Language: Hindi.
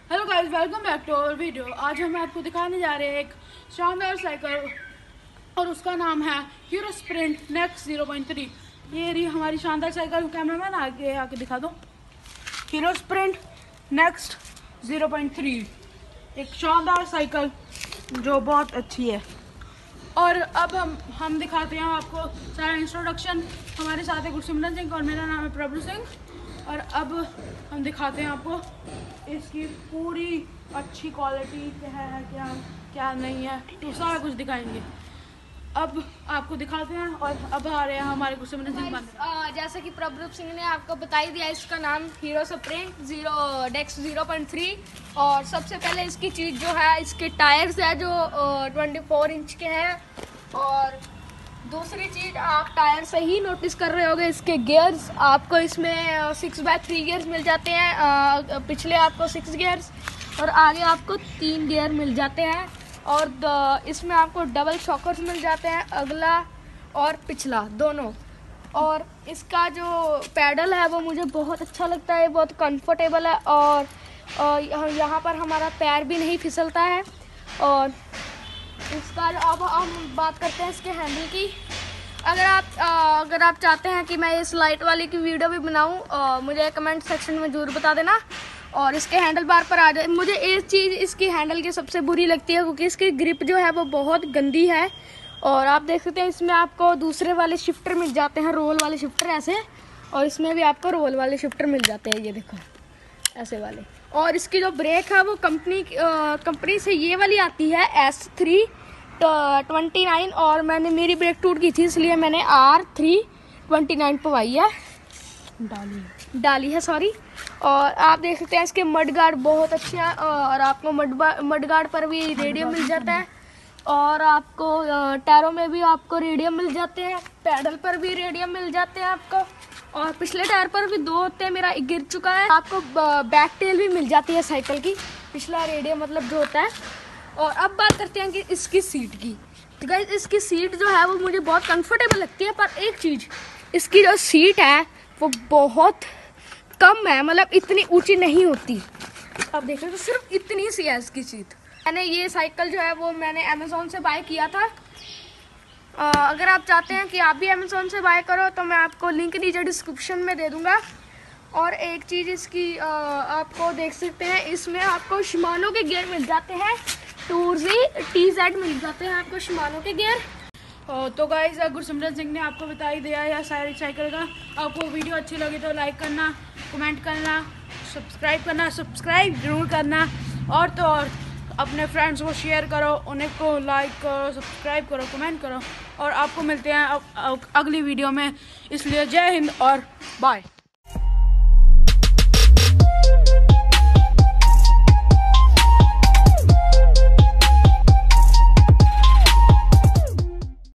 Hello guys, welcome back to our video. आज हम आपको दिखाने जा रहे हैं एक शानदार साइकिल और उसका नाम है हीरो स्प्रिंट नेक्स्ट 0.3। ये रही हमारी शानदार साइकिल। कैमरामैन आके दिखा दो। हीरो स्प्रिंट नेक्स्ट 0.3 एक शानदार साइकिल जो बहुत अच्छी है। और अब हम दिखाते हैं आपको सारा इंट्रोडक्शन। हमारे साथ है गुरसिमरन सिंह और मेरा नाम है प्रभु सिंह। और अब हम दिखाते हैं आपको इसकी पूरी अच्छी क्वालिटी क्या है, क्या नहीं है, तो सारा कुछ दिखाएंगे। अब आपको दिखाते हैं। और अब आ रहे हैं हमारे गुरसिमरन सिंह। जैसे कि प्रभु सिंह ने आपको बता ही दिया, इसका नाम हीरो स्प्रिंट नेक्स्ट 0.3। और सबसे पहले इसकी चीज़ जो है, इसके टायर्स है जो 24 इंच के हैं। और दूसरी चीज़ आप टायर से ही नोटिस कर रहे होंगे, इसके गियर्स आपको इसमें 6x3 गियर्स मिल जाते हैं। पिछले आपको 6 गियर्स और आगे आपको 3 गियर मिल जाते हैं। और इसमें आपको डबल शॉकर्स मिल जाते हैं, अगला और पिछला दोनों। और इसका जो पैडल है वो मुझे बहुत अच्छा लगता है, बहुत कंफर्टेबल है। और यहाँ पर हमारा पैर भी नहीं फिसलता है। और इसका अब हम बात करते हैं इसके हैंडल की। अगर आप चाहते हैं कि मैं इस लाइट वाली की वीडियो भी बनाऊं, मुझे कमेंट सेक्शन में ज़रूर बता देना। और इसके हैंडल बार पर आ जाए, मुझे एक चीज़ इसकी हैंडल की सबसे बुरी लगती है क्योंकि इसकी ग्रिप जो है वो बहुत गंदी है। और आप देख सकते हैं इसमें आपको दूसरे वाले शिफ्टर मिल जाते हैं, रोल वाले शिफ्टर ऐसे। और इसमें भी आपको रोल वाले शिफ्टर मिल जाते हैं, ये देखो ऐसे वाले। और इसकी जो ब्रेक है वो कंपनी से ये वाली आती है S329। और मेरी ब्रेक टूट गई थी, इसलिए मैंने R329 पवाई है, डाली है सॉरी। और आप देख सकते हैं इसके मड गार्ड बहुत अच्छे हैं। और आपको मड गार्ड पर भी रेडियम मिल जाता है। और आपको टायरों में भी आपको रेडियम मिल जाते हैं, पैडल पर भी रेडियम मिल जाते हैं आपको। और पिछले टायर पर भी 2 होते हैं, मेरा गिर चुका है। आपको बैक टेल भी मिल जाती है साइकिल की, पिछला रेडियम मतलब जो होता है। और अब बात करते हैं कि इसकी सीट की। तो गाइस, इसकी सीट जो है वो मुझे बहुत कंफर्टेबल लगती है। पर एक चीज़, इसकी जो सीट है वो बहुत कम है, मतलब इतनी ऊंची नहीं होती। अब देख रहे हो, तो सिर्फ इतनी सी है इसकी सीट। मैंने ये साइकिल जो है वो मैंने अमेज़ॉन से बाय किया था। अगर आप चाहते हैं कि आप भी अमेज़ॉन से बाय करो तो मैं आपको लिंक नीचे डिस्क्रिप्शन में दे दूँगा। और एक चीज़ इसकी आपको देख सकते हैं, इसमें आपको शिमानो के गियर मिल जाते हैं, 2Z TZ मिल जाते हैं आपको शिमानो के गियर। तो गाइस, गुरसिमरन सिंह ने आपको बता ही दिया है सारी साइकिल का। आपको वीडियो अच्छी लगी तो लाइक करना, कमेंट करना, सब्सक्राइब जरूर करना। और तो और अपने फ्रेंड्स को शेयर करो, उन्हें को लाइक करो, सब्सक्राइब करो, कमेंट करो। और आपको मिलते हैं अगली वीडियो में। इसलिए जय हिंद और बाय।